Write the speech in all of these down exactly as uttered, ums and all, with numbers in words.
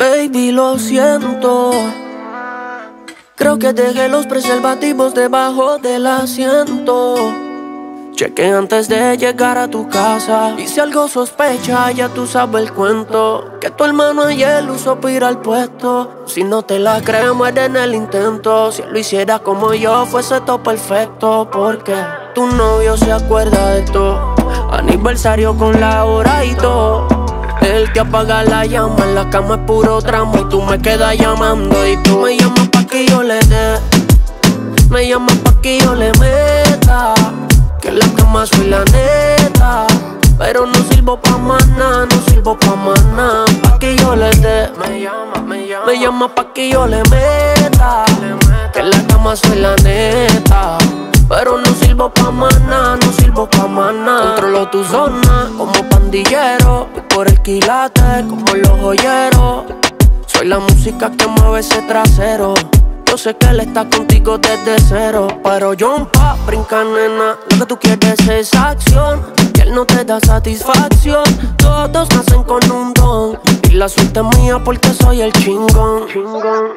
Baby, lo siento. Creo que dejé los preservativos debajo del asiento. Chequé antes de llegar a tu casa. Y si algo sospecha, ya tú sabes el cuento. Que tu hermano ayer usó para ir al puesto. Si no te la crees, muere en el intento. Si él lo hiciera como yo, fuese todo perfecto. Porque tu novio se acuerda de todo. Aniversario con la hora y todo. Él te apaga la llama, en la cama es puro tramo. Y tú me quedas llamando y tú me llamas pa' que yo le dé. Me llamas pa' que yo le meta. Que en la cama soy la neta. Pero no sirvo pa' más nada, no sirvo pa' más nada. Pa' que yo le dé. Me llama, me llama. Me llama pa' que yo le meta. Que en la cama soy la neta. Pero no sirvo pa' más nada, no sirvo pa' más nada. Controlo tu zona como pandillero. Voy por el quilate como los joyeros. Soy la música que mueve ese trasero. Yo sé que él está contigo desde cero. Pero yo pa' brincar, nena. Lo que tú quieres es acción. Y él no te da satisfacción. Todos nacen con un don. Y la suerte es mía porque soy el chingón. chingón.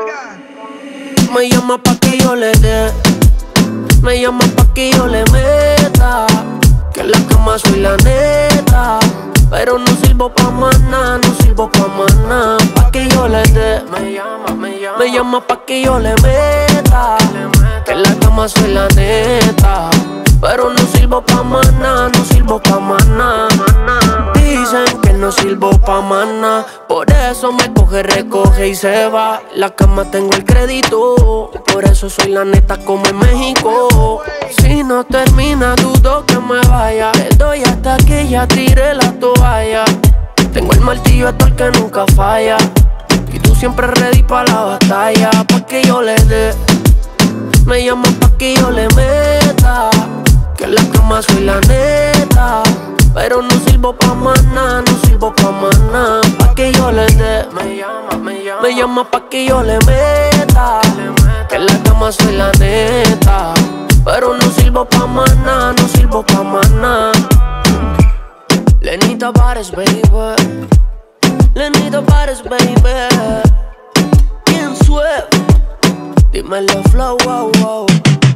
Me llama pa' que yo le dé. Me llama pa' que yo le meta. Que en la cama soy la neta. Pero no sirvo pa' más nada, no sirvo pa' más nada. Pa' que yo le dé. Me llama, me llama. Me llama pa' que yo le meta. Que en la cama soy la neta. Pero no sirvo pa' más nada, no sirvo pa' más nada. Dicen que no sirvo pa' más nada. Por eso me coge, recoge y se va. La cama tengo el crédito. Por eso soy la neta como en México. Si no termina, dudo que me vaya. Le doy hasta que ya tire la toalla. Tengo el martillo hasta el que nunca falla. Y tú siempre ready pa' la batalla. Pa' que yo le dé. Me llama pa' que yo le meta. Que en la cama soy la neta. Pero no sirvo pa' más nada, no sirvo pa' más nada. Pa' que yo le dé. Me llama, me llama. Me llama pa' que yo le meta. Que en la cama soy la neta. Pero no sirvo pa' más nada, no sirvo pa' más nada. Lenny Tavares, baby. Lenny Tavares, baby. Bien suave. Dímelo, flow, wow, wow.